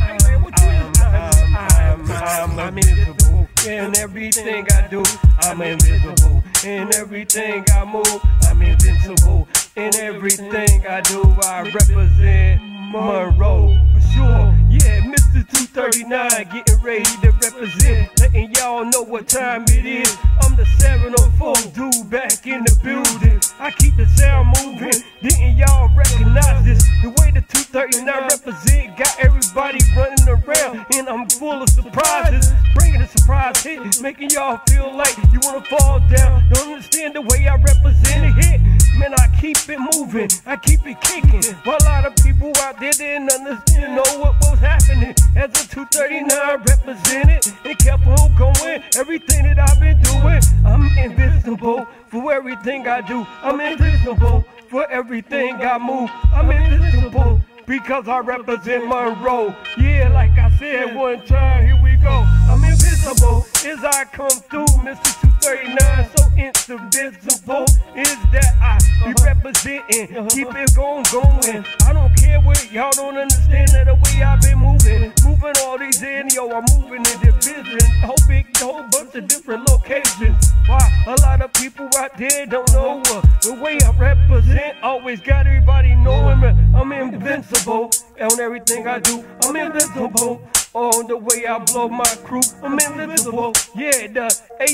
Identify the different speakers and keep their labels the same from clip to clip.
Speaker 1: I'm invisible in everything I do. I'm invisible in everything I move. I'm invincible in everything I do. I represent Monroe for sure. Yeah, Mr. 239 getting ready to represent, letting y'all know what time it is. I'm the 704 dude back in the building. I keep the sound moving. Didn't y'all recognize this? The way the 239 represent got everybody running around, and I'm full of surprises. Bringing a surprise hit, making y'all feel like you wanna fall down. Don't understand the way I represent a hit. Man, I keep it moving, I keep it kicking. While a lot of people out there didn't understand, know what was happening. As a 239 represented, and kept on going. Everything that I've been doing, I'm invincible for everything I do. I'm invincible for everything I move. I'm invincible because I represent Monroe. Yeah, like I said one time, here we go. I'm invincible as I come through, Mr. 239, so invincible is that I be representing, keep it going. I don't care what y'all don't understand that the way I've been moving all these in, yo, I'm moving in the business, whole bunch of different locations. Why a lot of people out there don't know the way I represent, always got everybody knowing me. I'm invincible on everything I do. I'm invincible on the way I blow my crew. I'm invincible. Yeah, the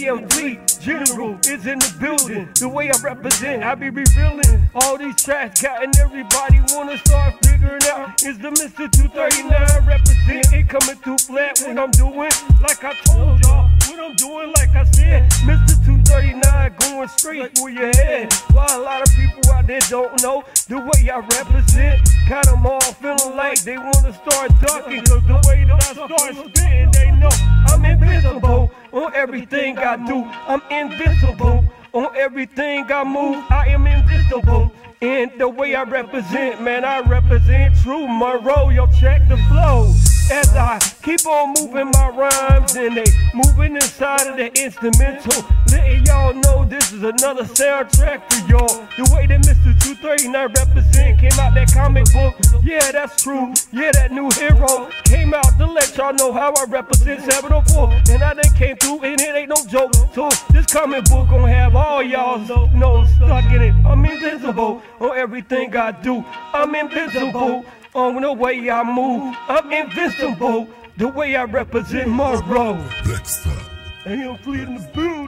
Speaker 1: AM3 General is in the building. The way I represent, I be revealing all these tracks, gotten everybody wanna start figuring out. Is the Mr. 239 represent? It coming through flat what I'm doing. Like I told y'all, what I'm doing, like I said, Mr. 239 going straight for your head. While a lot of people out there don't know the way I represent, got them all feeling like they wanna start ducking, cause the way that I start spitting, they know I'm invincible on everything I do. I'm invincible on everything I move. I am invincible in the way I represent, man. I represent true Monroe. Yo, check the flow as I keep on moving my rhymes, and they moving inside of the instrumental, letting y'all know this is another soundtrack for y'all. The way that Mr. 239 represent, came out that comic book. Yeah, that's true. Yeah, that new hero came out to let y'all know how I represent 704, and I done came through, and it ain't no joke. So this comic book gonna have all y'all know stuck in it. I'm invincible on everything I do. I'm invincible on the way I move. I'm invincible the way I represent Monroe.
Speaker 2: Next time.
Speaker 1: And I'm fleeing the boom.